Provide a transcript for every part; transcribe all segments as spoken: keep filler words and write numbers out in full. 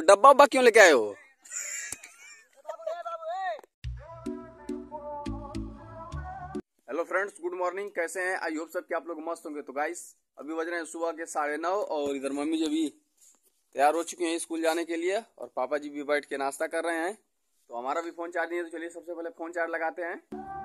डब्बा उब्बा क्यों लेके आए हो? Hello friends, good morning. कैसे हैं? आई होप सब कि आप लोग मस्त होंगे। तो गाइस अभी बज रहे हैं सुबह के साढ़े नौ और इधर मम्मी जी भी तैयार हो चुके हैं स्कूल जाने के लिए और पापा जी भी बैठ के नाश्ता कर रहे हैं। तो हमारा भी फोन चार्ज नहीं है, तो चलिए सबसे पहले फोन चार्ज लगाते हैं।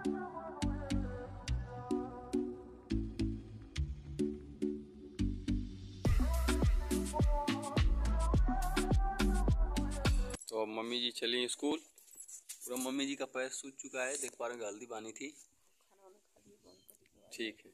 तो मम्मी जी चली स्कूल। पूरा मम्मी जी का पैर सूज चुका है, देख पा रहे हैं हल्दी पानी थी। ठीक है,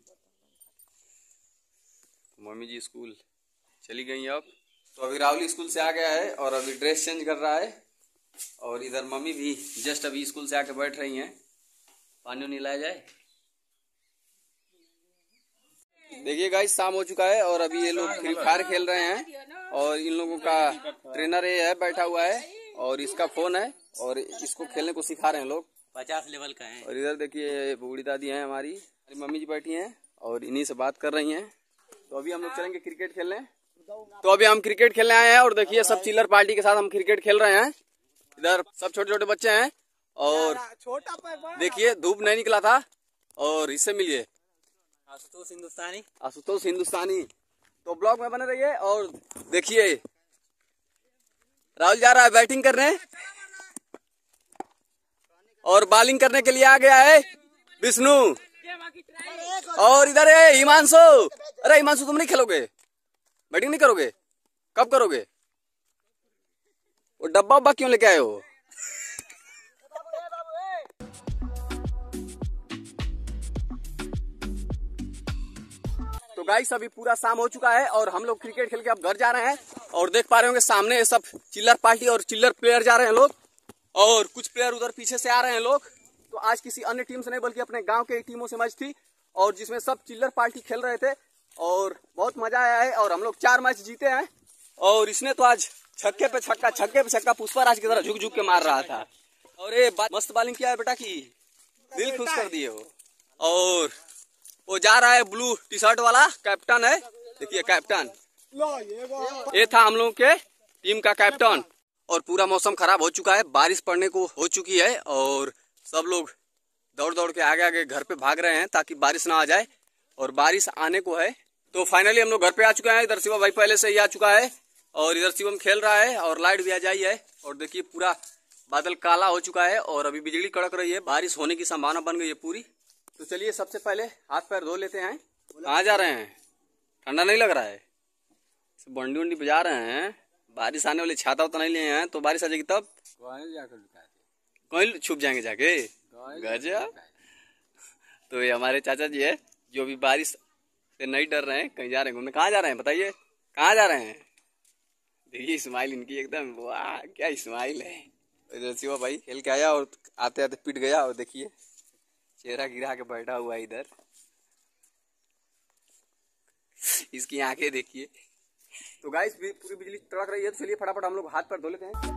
तो मम्मी जी स्कूल चली गई अब। तो अभी राहुल स्कूल से आ गया है और अभी ड्रेस चेंज कर रहा है और इधर मम्मी भी जस्ट अभी स्कूल से आके बैठ रही हैं। पानी उनी लाया जाए। देखिए गाइस, शाम हो चुका है और अभी ये लोग फ्री फायर खेल रहे हैं और इन लोगों का ट्रेनर ये है बैठा हुआ है और इसका फोन है और इसको खेलने को सिखा रहे हैं लोग। पचास लेवल का है। और इधर देखिए बूढ़ी दादी है हमारी, हमारी मम्मी जी बैठी हैं और इन्हीं से बात कर रही हैं। तो अभी हम लोग चलेंगे क्रिकेट खेलने। तो अभी हम क्रिकेट खेलने आए हैं और देखिए सब चिल्लर पार्टी के साथ हम क्रिकेट खेल रहे हैं। इधर सब छोटे छोटे बच्चे हैं और देखिए धूप नहीं निकला था और इससे मिलिए आशुतोष हिंदुस्तानी। आशुतोष हिंदुस्तानी। तो ब्लॉग में बने रहिए और देखिए राहुल जा रहा है बैटिंग करने और बॉलिंग करने के लिए आ गया है विष्णु। और इधर है हिमांशु। अरे हिमांशु, तुम नहीं खेलोगे? बैटिंग नहीं करोगे? कब करोगे? वो डब्बा उब्बा क्यों लेके आए हो? तो गाइस अभी पूरा शाम हो चुका है और हम लोग क्रिकेट खेल के अब घर जा रहे हैं और देख पा रहे होंगे सामने सब चिल्लर पार्टी और चिल्लर प्लेयर जा रहे हैं लोग और कुछ प्लेयर उधर पीछे से आ रहे हैं लोग। तो आज किसी अन्य टीम से नहीं बल्कि अपने गांव के टीमों से मैच थी और जिसमें सब चिल्लर पार्टी खेल रहे थे और बहुत मजा आया है और हम लोग चार मैच जीते हैं। और इसने तो आज छक्के पे छक्का छक्के पे छक्का पुष्पराज की तरह झुक झुक के मार रहा था और ये मस्त बॉलिंग किया है बेटा की दिल खुश कर दिए हो। और वो जा रहा है ब्लू टी शर्ट वाला, कैप्टन है। देखिए कैप्टन ये था हम लोग के टीम का कैप्टन। और पूरा मौसम खराब हो चुका है, बारिश पड़ने को हो चुकी है और सब लोग दौड़ दौड़ के आगे आगे घर पे भाग रहे हैं ताकि बारिश ना आ जाए और बारिश आने को है। तो फाइनली हम लोग घर पे आ चुके हैं। इधर शिवा भाई पहले से ही आ चुका है और इधर शिवम खेल रहा है और लाइट भी आ जाई है और देखिए पूरा बादल काला हो चुका है और अभी बिजली कड़क रही है, बारिश होने की संभावना बन गई है पूरी। तो चलिए सबसे पहले हाथ पैर धो लेते हैं। कहाँ जा रहे हैं? ठंडा नहीं लग रहा है? बंडी उंडी बजा रहे हैं। बारिश आने वाली छाता तो नहीं लिए हैं, तो बारिश आ जाएगी तब कहीं छुप जाएंगे जाके गजब। तो ये हमारे चाचा जी है जो भी बारिश से नहीं डर रहे हैं, कहीं जा रहे हैं घूमने। कहाँ जा रहे हैं बताइए? कहाँ जा रहे हैं? देखिए स्माइल इनकी एकदम, वाह क्या स्माइल है। इधर शिवा भाई खेल के आया और आते आते पिट गया और देखिए चेहरा गिरा के बैठा हुआ है इधर। इसकी आंखें देखिए। तो गाइस पूरी बिजली तड़क रही है, तो चलिए फटाफट हम लोग हाथ पैर धो लेते हैं।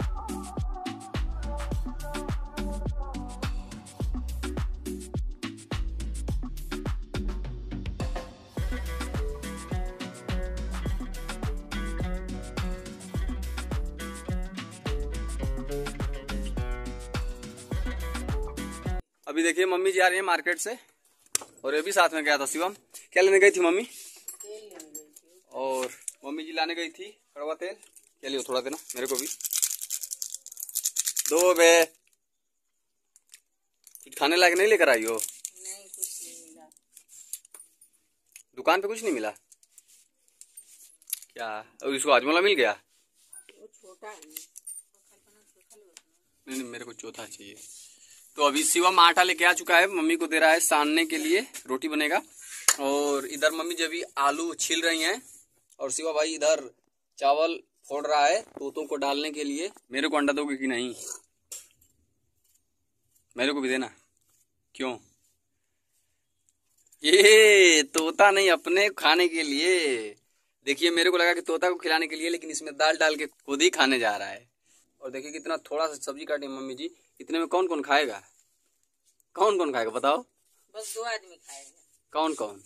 अभी देखिए मम्मी जी आ रही है मार्केट से और ये भी साथ में गया था शिवम। क्या लेने गई थी मम्मी? और मम्मी जी लाने गई थी कड़वा तेल। क्या लियो? थोड़ा देना मेरे को भी दो बे। कुछ खाने लायक नहीं लेकर आई हो? नहीं, कुछ नहीं मिला। दुकान पे कुछ नहीं मिला क्या? और इसको हाजमोला मिल गया? वो छोटा है। नहीं नहीं, मेरे को चौथा चाहिए। तो अभी शिवम आटा लेके आ चुका है, मम्मी को दे रहा है सानने के लिए, रोटी बनेगा। और इधर मम्मी जी अभी आलू छील रही हैं और शिवा भाई इधर चावल फोड़ रहा है तोतों को डालने के लिए। मेरे को अंडा दोगे कि नहीं? मेरे को भी देना। क्यों? ये तोता नहीं, अपने खाने के लिए। देखिए मेरे को लगा कि तोता को खिलाने के लिए, लेकिन इसमें दाल डाल के खुद ही खाने जा रहा है। और देखिए कितना थोड़ा सा सब्जी काटी मम्मी जी। इतने में कौन कौन खाएगा? कौन कौन खाएगा बताओ? बस दो आदमी खाएंगे। कौन कौन?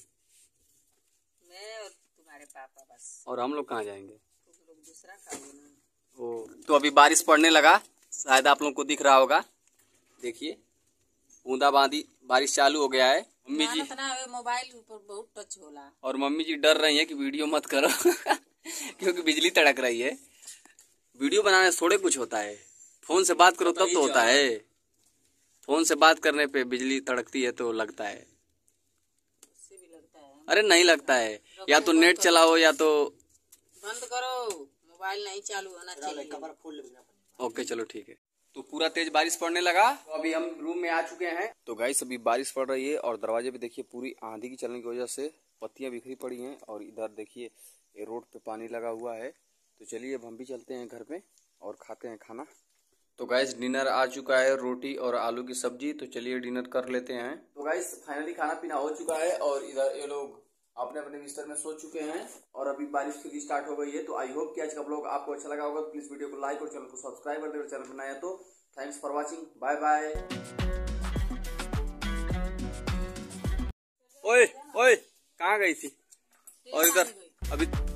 मैं और तुम्हारे पापा बस। और हम लोग कहाँ जाएंगे? तुम लोग दूसरा खाओगे ना। ओ, तो तो अभी बारिश पड़ने लगा, शायद आप लोगों को दिख रहा होगा। देखिए बूंदाबांदी बारिश चालू हो गया है। मम्मी जी मोबाइल ऊपर बहुत टच होला और मम्मी जी डर रही है कि वीडियो मत करो क्योंकि बिजली तड़क रही है। वीडियो बनाने से थोड़े कुछ होता है, फोन से बात करो तब तो होता है। फोन से बात करने पे बिजली तड़कती है तो लगता है, भी लगता है। अरे नहीं लगता है, या तो नेट चलाओ या तो बंद करो, मोबाइल नहीं चालू होना चाहिए। ओके चलो ठीक है। तो पूरा तेज बारिश पड़ने लगा, तो अभी हम रूम में आ चुके हैं। तो गाइस अभी बारिश पड़ रही है और दरवाजे पे देखिए पूरी आंधी की चलने की वजह से पत्तियां बिखरी पड़ी हैं और इधर देखिए ये रोड पे पानी लगा हुआ है। तो चलिए अब हम भी चलते हैं घर पे और खाते हैं खाना। तो गाइस डिनर आ चुका है, रोटी और आलू की सब्जी। तो चलिए डिनर कर लेते हैं। तो गाइस फाइनली खाना पीना हो चुका है और इधर ये लोग अपने अपने बिस्तर में सो चुके हैं और अभी बारिश फिर स्टार्ट हो गई है। तो आई होप कि आज का ब्लॉग आपको अच्छा लगा होगा। तो प्लीज वीडियो को लाइक और चैनल को सब्सक्राइब कर देना, चैनल बनाया तो। Thanks for watching, bye bye. ओए ओए कहाँ गई थी? और इधर अभी